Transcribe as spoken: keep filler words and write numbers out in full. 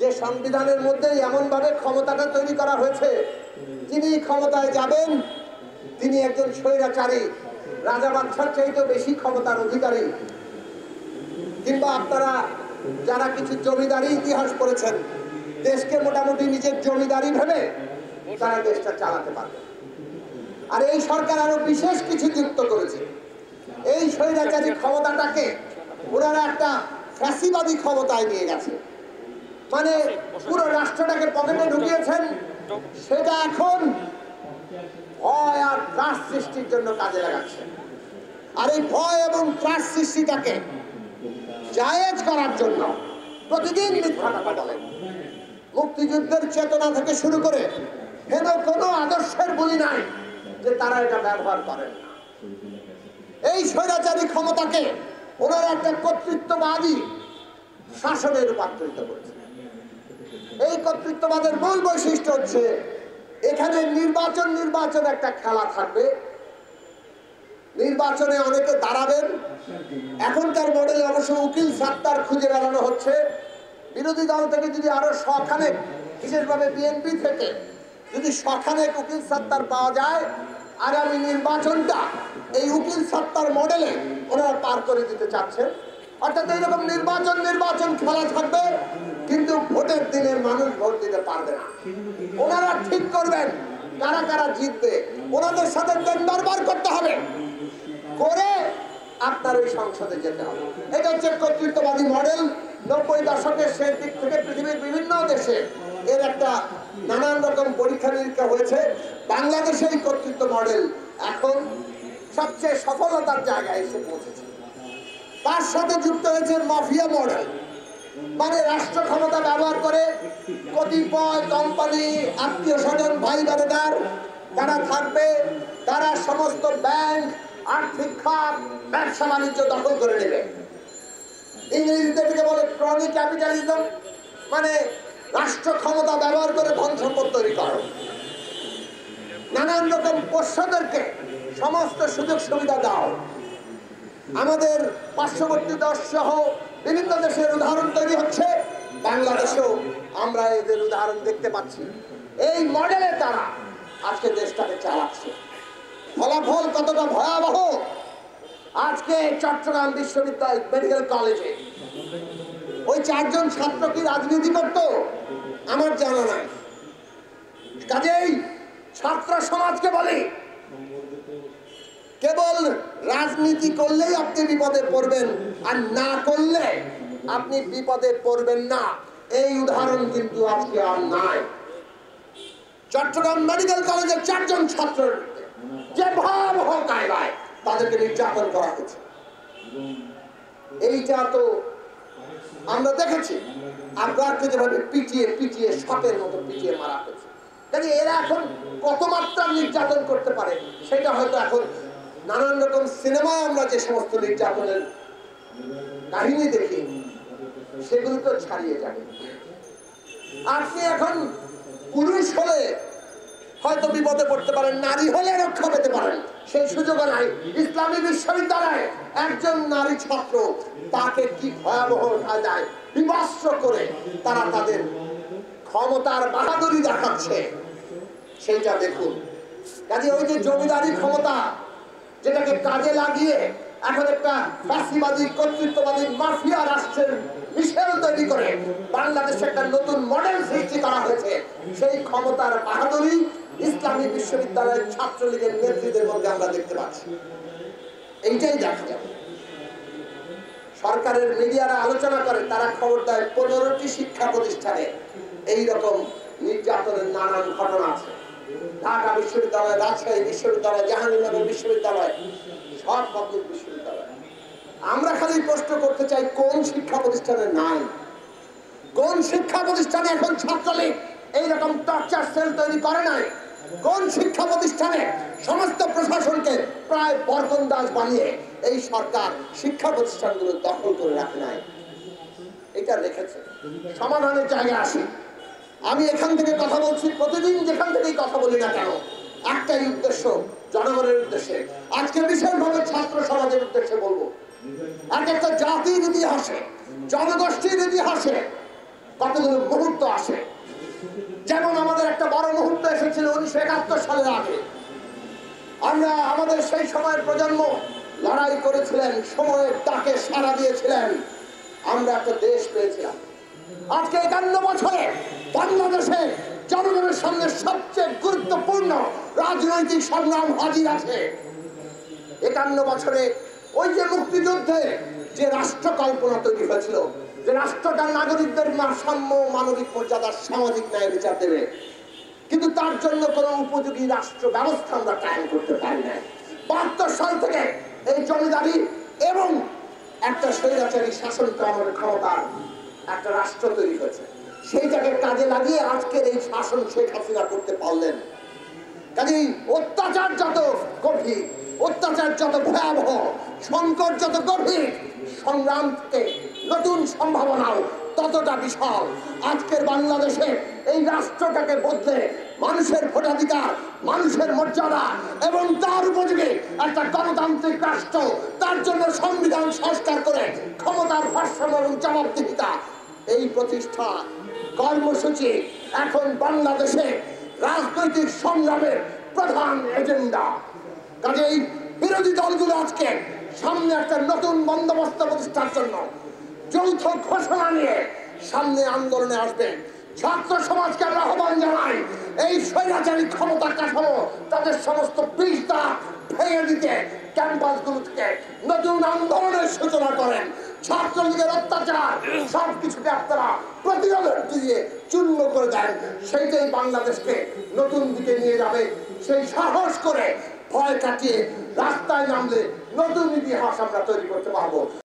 যে সংবিধানের মধ্যে এমন ভাবে ক্ষমতাটা তৈরি করা হয়েছে, যিনি ক্ষমতায় যাবেন তিনি একজন স্বৈরাচারী, রাজা বাদশার চাইতে বেশি ক্ষমতার অধিকারী। কিংবা আপনারা যারা কিছু জমিদারি ইতিহাস পড়েছেন, দেশকে মোটামুটি নিজের জমিদারি ভেবে তারা দেশটা চালাতে পারবে। আর এই সরকার আরো বিশেষ কিছু যুক্ত করেছে। এই স্বৈরাচারী ক্ষমতাটাকে ওনারা একটা ফ্যাসিবাদী ক্ষমতায় নিয়ে গেছে, মানে পুরো রাষ্ট্রটাকে পকেটে ঢুকিয়েছেন। সেটা এখন ভয় আর ত্রাস সৃষ্টির জন্য কাজে লাগাচ্ছে। আর এই ভয় এবং ত্রাস সৃষ্টিটাকে জায়েজ করার জন্য প্রতিদিন মিথ্যা কথা বলেন। মুক্তিযুদ্ধের চেতনা থেকে শুরু করে হেন কোনো আদর্শের বলি নাই যে তারা এটা ব্যবহার করেন না। এই স্বৈরাচারী ক্ষমতাকে ওনারা একটা কর্তৃত্ববাদী শাসনে রূপান্তরিত করেছে। এই কর্তৃত্ববাদের মূল বৈশিষ্ট্য হচ্ছে এখানে নির্বাচন নির্বাচন একটা খেলা থাকবে। নির্বাচনে অনেকে দাঁড়াবেন। এখনকার মডেলে অবশ্য উকিল সাত্তার খুঁজে বেড়ানো হচ্ছে। বিরোধী দল থেকে যদি আরো শখানেক, বিশেষভাবে বিএনপি থেকে যদি শখানেক উকিল সাত্তার পাওয়া যায়, আগামী নির্বাচনটা এই উকিল সাত্তার মডেলে ওনারা পার করে দিতে চাচ্ছেন। অর্থাৎ এইরকম নির্বাচন নির্বাচন খেলা থাকবে, কিন্তু ভোটের দিনের মানুষ ভোট দিতে পারবে না। ওনারা ঠিক করবেন কারা কারা জিতবে, ওনাদের সাথে টেন্ডার বার করতে হবে, করে আপনার ওই সংসদে যেতে হবে। এটা হচ্ছে কর্তৃত্ববাদী মডেল। নব্বই দশকের শেষ দিক থেকে পৃথিবীর বিভিন্ন দেশে এর একটা নানান রকম পরীক্ষা নিরীক্ষা হয়েছে। বাংলাদেশে এই কর্তৃত্ব মডেল এখন সবচেয়ে সফলতার জায়গায় এসে পৌঁছেছে। তার সাথে যুক্ত হয়েছে মাফিয়া মডেল, মানে রাষ্ট্র ক্ষমতা ব্যবহার করে কতিপয় কোম্পানি, আত্মীয় স্বজন, ভাই বোনেদার তারা থাকবে, তারা সমস্ত ব্যাংক, আর্থিক খাত, ব্যবসা বাণিজ্য দখল করে নেবে। ইংরেজিতে থেকে বলে ক্রনি ক্যাপিটালিজম, মানে রাষ্ট্র ক্ষমতা ব্যবহার করে ধন সম্পদ তৈরি করো। নানান রকম পোষ্যদেরকে সমস্ত সুযোগ সুবিধা দাও। আমাদের পার্শ্ববর্তী দেশ সহ বিভিন্ন দেশের উদাহরণ তৈরি হচ্ছে, বাংলাদেশেও আমরা এদের উদাহরণ দেখতে পাচ্ছি। এই মডেলে তারা আজকে দেশটাকে চালাচ্ছে। ফলাফল কতটা ভয়াবহ, আজকে চট্টগ্রাম বিশ্ববিদ্যালয় মেডিকেল কলেজে ওই চারজন ছাত্র কি রাজনীতি করত আমার জানা নাই। কাজেই ছাত্র সমাজকে বলি, কেবল রাজনীতি করলেই আপনি বিপদে পড়বেন, আর না করলে আপনি বিপদে পড়বেন না, এই উদাহরণ কিন্তু আজকে আর নাই। চট্টগ্রাম মেডিকেল কলেজের চারজন ছাত্র যে ভয়াবহ কায়দায় তাদেরকে নির্যাতন করা হয়েছে, এইটা তো আমরা দেখেছি। আগ্রাকে যেভাবে পিটিয়ে পিটিয়ে সাপের মতো পিটিয়ে মারা হয়েছে। কাজে এরা এখন কত মাত্রার নির্যাতন করতে পারে সেটা হয়তো এখন নানান রকম সিনেমায় আমরা যে সমস্ত নির্যাতনের কাহিনী দেখি সেগুলো তো ছাড়িয়ে যাবে। আপনি এখন পুরুষ হলে হয়তো বিপদে পড়তে পারেন, নারী হলে রক্ষা পেতে পারেন, সেই সুযোগও নাই। ইসলামী বিশ্ববিদ্যালয়ে একজন নারী ছাত্র, তাকে কি ভয়াবহ কায়দায় বিবস্ত্র করে তারা তাদের ক্ষমতার বাহাদুরি দেখাচ্ছে, সেইটা দেখুন। কাজে ওই যে জমিদারি ক্ষমতা, যেটাকে কাজে লাগিয়ে এখন একটা ফ্যাসিবাদী কর্তৃত্ববাদী মাফিয়া রাষ্ট্রের মিশেল তৈরি করে বাংলাদেশে একটা নতুন মডেল সৃষ্টি করা হয়েছে, সেই ক্ষমতার বাহাদুরি ইসলামী বিশ্ববিদ্যালয়ের ছাত্রলীগের নেতৃত্বের মধ্যে আমরা দেখতে পাচ্ছি। এইটাই দেখা যাবে। সরকারের মিডিয়ারা আলোচনা করে, তারা খবর দেয় পনেরোটি শিক্ষা প্রতিষ্ঠানে এইরকম নির্যাতনের নানান ঘটনা আছে। ঢাকা বিশ্ববিদ্যালয়, রাজশাহী বিশ্ববিদ্যালয়, জাহাঙ্গীরনগর বিশ্ববিদ্যালয়, সব পাবলিক বিশ্ববিদ্যালয়। আমরা খালি প্রশ্ন করতে চাই, কোন শিক্ষা প্রতিষ্ঠানে নাই? কোন শিক্ষা প্রতিষ্ঠানে এখন ছাত্রলীগ এইরকম টর্চার সেল তৈরি করে নাই? কোন শিক্ষা প্রতিষ্ঠানে সমস্ত প্রশাসনকে প্রায় বরকন্দাজ বানিয়ে এই সরকার শিক্ষা প্রতিষ্ঠানগুলো দখল করে রাখে নাই? এটা রেখেছে। সমাধানের জায়গা আসি। আমি এখান থেকে কথা বলছি, প্রতিদিন যেখান থেকেই কথা বলি না কেন, একটাই উদ্দেশ্য, জনগণের উদ্দেশ্যে। আজকে বিশেষভাবে ছাত্র সমাজের উদ্দেশ্যে বলবো, এক একটা জাতির ইতিহাসে, জনগোষ্ঠীর ইতিহাসে কতগুলো মুহূর্ত মুহূর্ত আসে, যেমন আমাদের একটা বড় মুহূর্ত এসেছিল উনিশশো একাত্তর সালের আগে। আমরা আমাদের সেই সময়ের প্রজন্ম লড়াই করেছিলেন, সময়ের ডাকে সাড়া দিয়েছিলেন, আমরা একটা দেশ পেয়েছিলাম। আজকে একান্ন বছরে বাংলাদেশে জনগণের সামনে সবচেয়ে গুরুত্বপূর্ণ রাজনৈতিক সংগ্রাম হাজির আছে। একান্ন বছরে ওই যে মুক্তিযুদ্ধে যে রাষ্ট্র কল্পনা তৈরি হয়েছিল, যে রাষ্ট্রটা নাগরিকদের সাম্য, মানবিক মর্যাদা, সামাজিক ন্যায় বিচার দেবে, কিন্তু তার জন্য কোন উপযোগী রাষ্ট্র ব্যবস্থা আমরা কায়েম করতে পারি না। বাহাত্তর সাল থেকে এই জমিদারি এবং একটা স্বৈরাচারী শাসন কামড়ের ক্ষমতার একটা রাষ্ট্র তৈরি হয়েছে, সেইটাকে কাজে লাগিয়ে আজকের এই শাসন শেখ হাসিনা করতে পারলেন। কাজেই অত্যাচার যত গভীর, অত্যাচার যত ভয়াবহ, সংকট যত গভীর, সংগ্রাম থেকে নতুন সম্ভাবনাও ততটা বিশাল। আজকের বাংলাদেশে এই রাষ্ট্রটাকে বদলে মানুষের ভোটাধিকার, মানুষের মর্যাদা এবং তার উপযোগী একটা গণতান্ত্রিক রাষ্ট্র, তার জন্য সংবিধান সংস্কার করে ক্ষমতার ভারসাম্য এবং জবাবদিহিতা, এই প্রতিষ্ঠা কর্মসূচি এখন বাংলাদেশে রাজনৈতিক সংগ্রামের প্রধান এজেন্ডা। কাজেই বিরোধী দলগুলো আজকে সামনে একটা নতুন বন্দোবস্ত প্রতিষ্ঠার জন্য যৌথ ঘোষণা নিয়ে সামনে আন্দোলনে আসবে। ছাত্র সমাজকে আমরা আহ্বান জানাই, এই স্বৈরাচারী ক্ষমতা কাঠামো তাদের সমস্ত বিষ্ঠা ভেঙে দিতে ক্যাম্পাসগুলো থেকে নতুন আন্দোলনের সূচনা করেন। ছাত্রলীগের অত্যাচার সবকিছুকে আপনারা প্রতিরোধ দিয়ে চূর্ণ করে দেন, সেইটাই বাংলাদেশকে নতুন দিকে নিয়ে যাবে। সেই সাহস করে ভয় কাটিয়ে রাস্তায় নামলে নতুন ইতিহাস আমরা তৈরি করতে পারবো।